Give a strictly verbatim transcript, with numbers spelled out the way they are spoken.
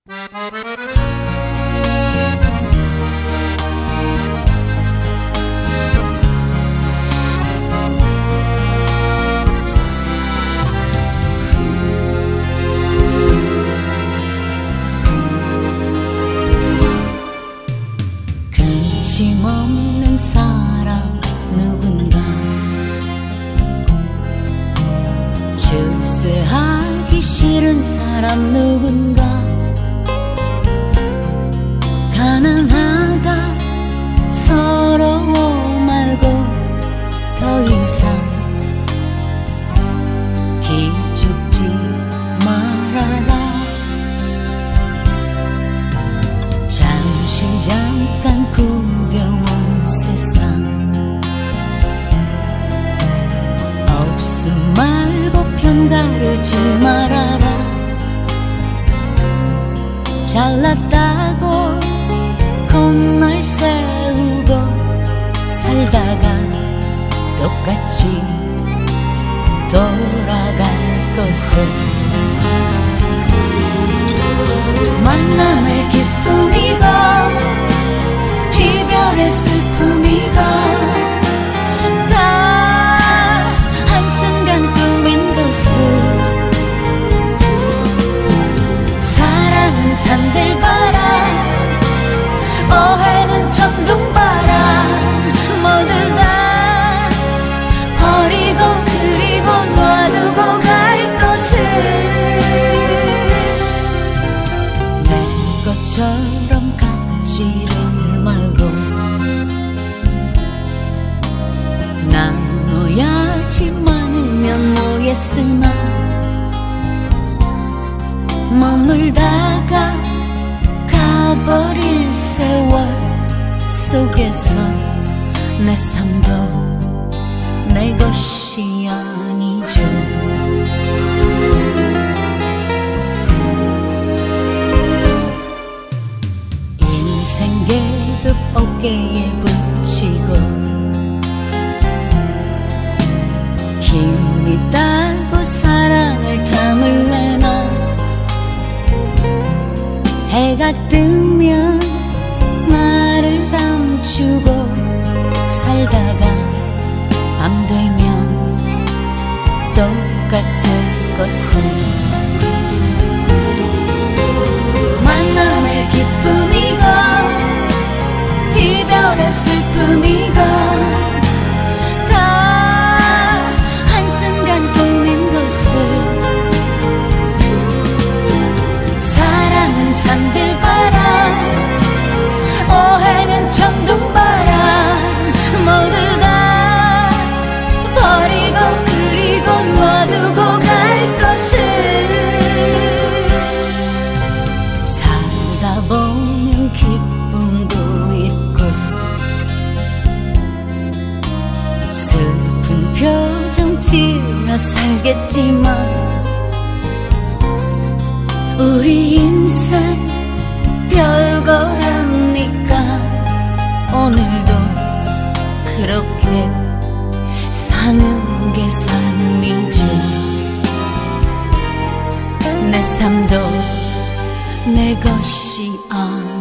관심 없는 사람 누군가, 출세하기 싫은 사람 누군가, 가난하다 서러워 말고 더 이상 기죽지 말아라. 잠시 잠깐 구겨온 세상, 없음 말고 편가르지 말아라. 잘났다고 건날 세우고 살다가 똑같이 돌아갈 것은 만남의 기쁨이고 이별의 슬픔이고 다 한순간 꿈인 것을. 사랑은 산들바람, 오해는 천둥바람, 모두 다 버리고 그리고 놔두고 갈 것을. 내 것처럼 갖지를 말고 나눠야지 많으면 뭐했으나 머물다가 가버릴 세월 속에서 내 삶도 내 것이 아니죠. 인생 계급 어깨에 붙이고 힘있다고 사랑을 탐을 내나 해가 뜨면 나를 감추고 살다가 밤 되면 똑같을 것은 만남의 기쁨이고 이별의 슬픔이고 다 한순간 꿈인 것을. 사랑은 산들바람, 오해는 천둥바람, 모두 다 버리고 그리고 놔두고 갈 것을. 살다 보면 기쁨도 있고 슬픈 표정 지어 살겠지만 우리 인생 별거라니까 오늘도 그렇게 사는 게 삶이죠. 내 삶도 내 것이 아니죠.